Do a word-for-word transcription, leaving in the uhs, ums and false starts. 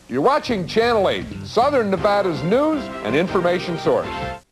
You're watching Channel eight, Southern Nevada's news and information source.